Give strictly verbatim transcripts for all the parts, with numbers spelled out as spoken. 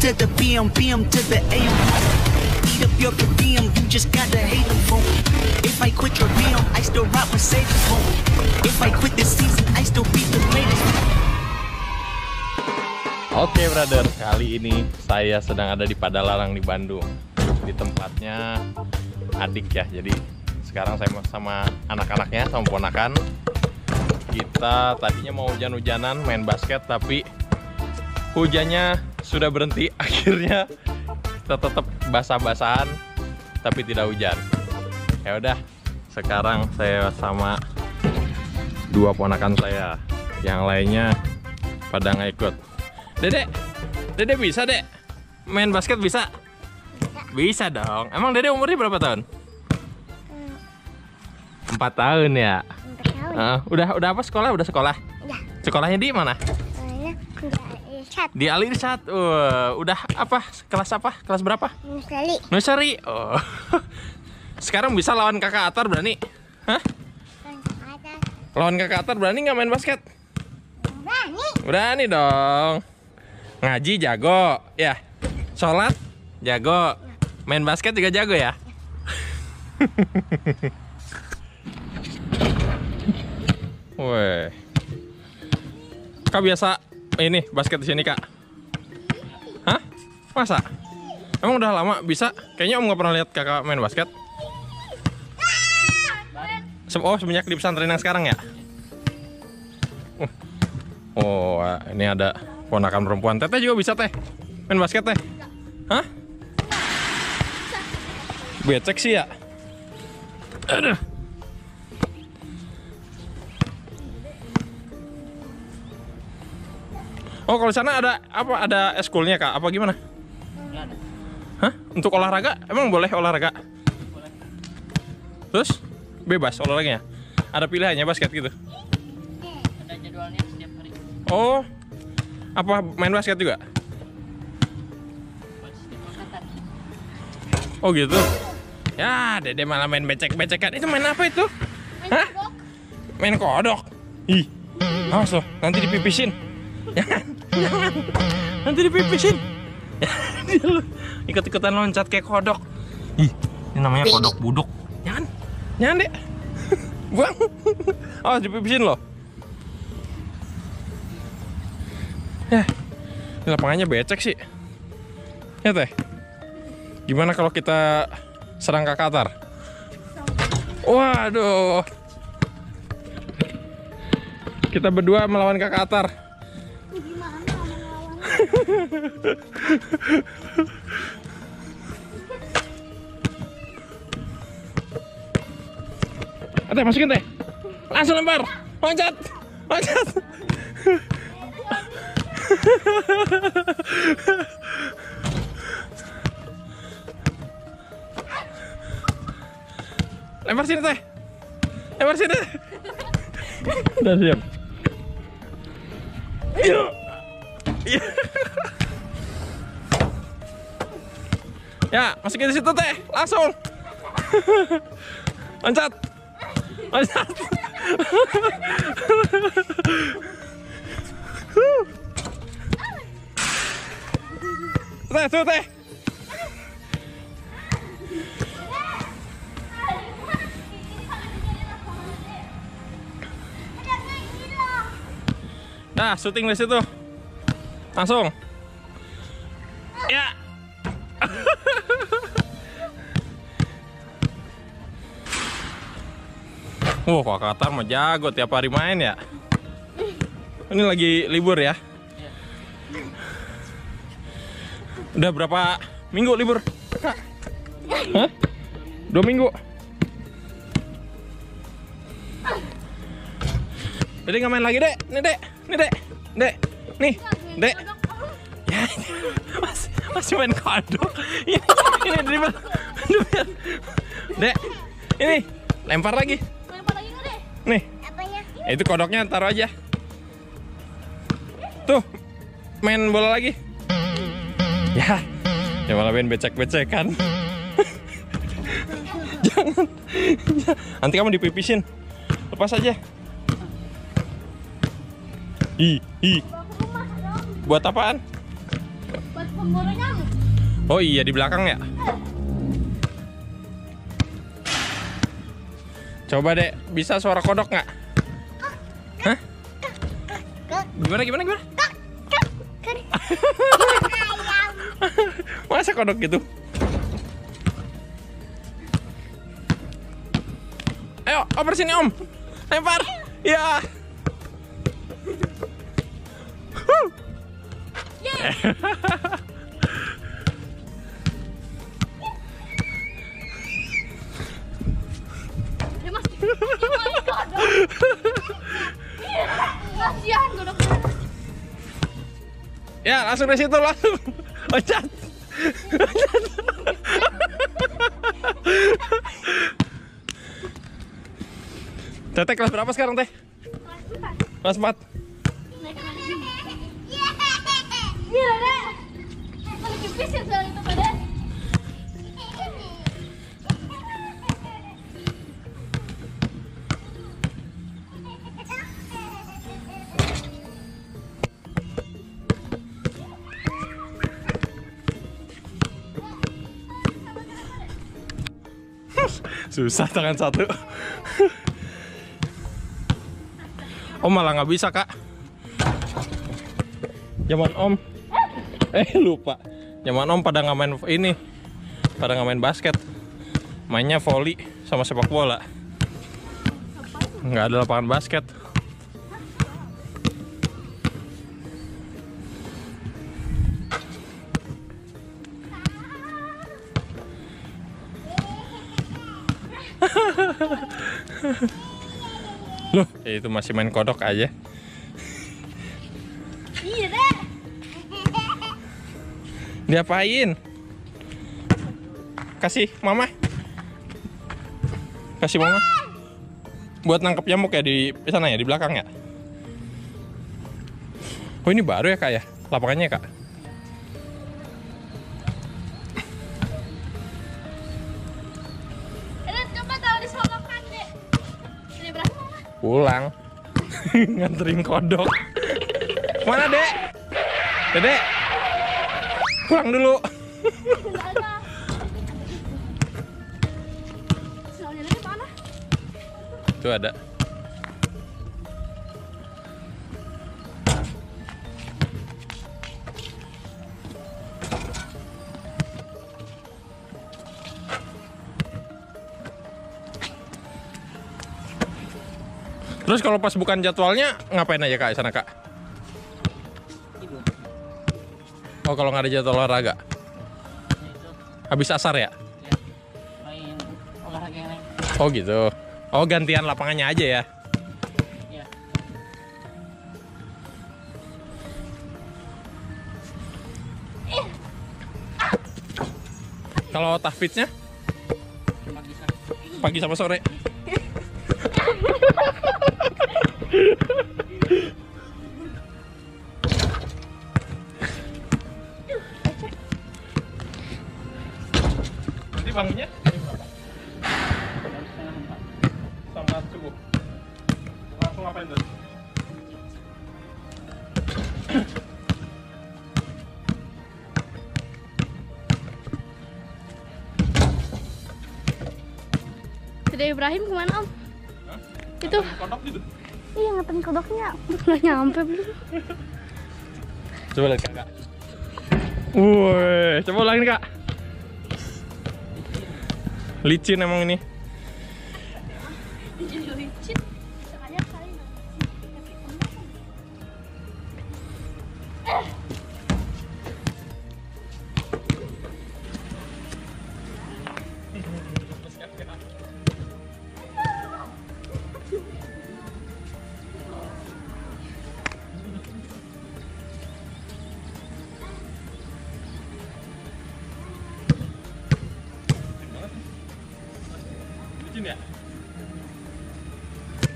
to the B M, B M to the A M. Eat up your per diem, you just gotta hate them for. If I quit your B M, I still rock Mercedes for. If I quit this season, I still beat the latest. Oke brother, kali ini saya sedang ada di Padalarang di Bandung, di tempatnya adik ya. Jadi sekarang saya sama anak-anaknya, sama ponakan. Kita tadinya mau hujan-hujanan main basket, tapi hujannya sudah berhenti. Akhirnya kita tetap basah-basahan, tapi tidak hujan. Ya udah, sekarang saya sama dua ponakan saya, yang lainnya pada nggak ikut. Dedek, Dedek bisa dek main basket bisa? Bisa, bisa dong. Emang Dedek umurnya berapa tahun? Empat tahun ya. Empat tahun. Uh, udah udah apa sekolah? Udah sekolah? Ya. Sekolahnya di mana? Sekolah Di Al Irsyad. Uh, udah apa? Kelas apa? Kelas berapa? Nursery. Nursery. Oh. Sekarang bisa lawan kakak Atar, berani? Hah? Lawan kakak Atar berani nggak main basket? Berani. Berani dong. Ngaji jago, ya. Sholat jago. Main basket juga jago ya. Weh. Kak biasa ini basket di sini kak? Hah? Masa? Emang udah lama bisa? Kayaknya om nggak pernah lihat kakak main basket. Oh semenjak di pesantren yang sekarang ya? Oh ini ada ponakan perempuan. Teteh juga bisa teh main basket teh? Hah? Becek sih ya. Aduh. Oh kalau sana ada apa? Ada eskulnya kak? Apa gimana? Hah? Untuk olahraga? Emang boleh olahraga? Boleh. Terus? Bebas olahraganya? Ada pilihannya basket gitu? Ada jadwalnya setiap hari. Oh, apa main basket juga? Oh gitu. Ya, Dede malah main becek-becekan. Itu main apa itu? Hah? Main kodok. Ih, awas loh, nanti dipipisin. Jangan, jangan. Nanti dipipisin. Dia lu ikut-ikutan loncat kayak kodok. Ih, ini namanya kodok buduk. Jangan, jangan dek. Buang. Awas dipipisin loh. Ya, ini lapangannya becek sih. Ya teh. Gimana kalau kita serang kakak Atar? Waduh. Kita berdua melawan kakak Atar. Gimana melawan? Teh masukin teh. Langsung lempar. Loncat. Loncat. Lempar sini teh. Lempar sini. Udah siap. Iya. Iya. Ya, masukin di situ teh. Langsung. Loncat. Loncat. Teh, tuh teh. Nah, syuting di situ. Langsung. Ya. Wah, Kak Atar mah jago tiap hari main ya. Ini lagi libur ya. Udah berapa minggu libur? Kak? Hah? Dua minggu. Jadi nggak main lagi dek, nih dek, nih dek, dek, nih, dek. Ya, masih masih main kodok. Ini, ini dribble, dribble. Dek, ini lempar lagi. Lempar lagi nggak deh? Nih, Apanya? itu kodoknya taruh aja. Tuh, main bola lagi. Ya, ya malah main becek-becekan. Jangan, nanti kamu dipipisin. Lepas aja. Ih, ih. Buat apaan? Buat pemburu nyamuk. Oh iya, di belakang ya? Coba dek, bisa suara kodok nggak? Hah? Gimana, gimana, gimana? Masa kodok gitu? Ayo, oper sini om. Lempar. Ya. Huh. Dia masih main kodok. Kasihan kodoknya. Ya, langsung dari situ langsung. Loncat. Teteh kelas berapa sekarang teh? Kelas empat. Iya, Dek. Paling kipis ya soal itu, Dek. Susah tangan satu. Om malah nggak bisa kak. Zaman om, eh lupa. Zaman om pada nggak main ini, pada nggak main basket, mainnya volley sama sepak bola. Nggak ada lapangan basket. Loh, ya itu masih main kodok aja. Iya, Dek. Diapain? Kasih mama. Kasih mama. Buat nangkep nyamuk ya di sana ya, di belakang ya. Oh ini baru ya kak ya, lapangannya kak. Dek, coba taruh di solokan, Dek. Ini berapa? Pulang. Nganterin kodok. Mana dek? Dedek. Pulang dulu. Soalnya Dek mana? Itu ada. Terus kalau pas bukan jadwalnya ngapain aja kak di sana kak? Tidur. Oh kalau nggak ada jadwal olahraga? Itu Habis asar ya? ya main olahraga yang lain. Oh gitu. Oh gantian lapangannya aja ya? Ya. Kalau tahfidznya? Pagi sana. Pagi sama sore? Nanti bangunnya Baru setengah empat. sama subuh. Langsung ngapain tuh? Dede Ibrahim kemana, Om? Hah? Itu. Kodok gitu? Iya, ngeterin kodoknya. Udah nyampe belum? Coba lihat kakak. Woi, coba ulangin kak. Licin emang ini. Jadi licin. Sengaja kali. Licin ya?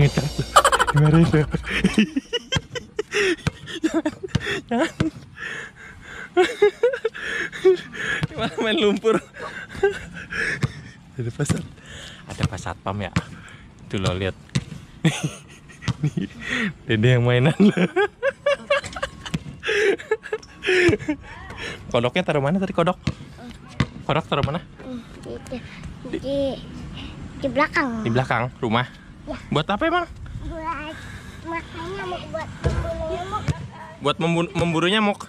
nekat tuh. Dimarahin tuh. Jangan, jangan. Gimana main lumpur? Ada pasat, ada pas satpam ya. Tuh lo lihat. Nih, Dede yang mainan lo. Kodoknya taruh mana tadi kodok? Kodok taruh mana? Di, di, di belakang. Di belakang rumah. Ya. Buat apa emang? Buat makanya mau buat memburu nyamuk. Buat membu- memburu nyamuk.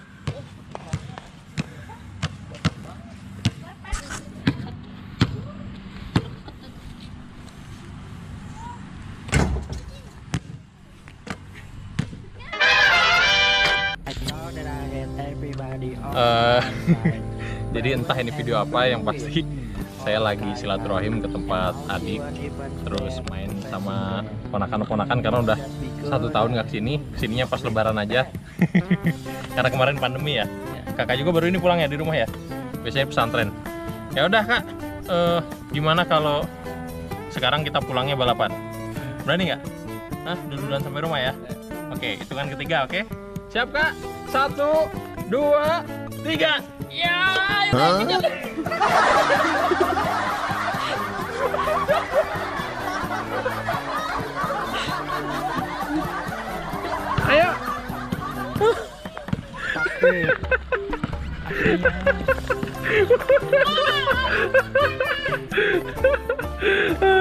Uh, jadi entah ini video apa, yang pasti saya lagi silaturahim ke tempat adik, terus main sama ponakan-ponakan karena udah satu tahun nggak kesini, kesininya pas lebaran aja. Karena kemarin pandemi ya. Kakak juga baru ini pulang ya di rumah ya. Biasanya pesantren. Ya udah kak, uh, gimana kalau sekarang kita pulangnya balapan? Berani nggak? Hah, duluan sampai rumah ya? Oke, hitungan ketiga, oke? Siap kak? Satu, dua, tiga. Ya, ayo kejar. Ayo. Takut.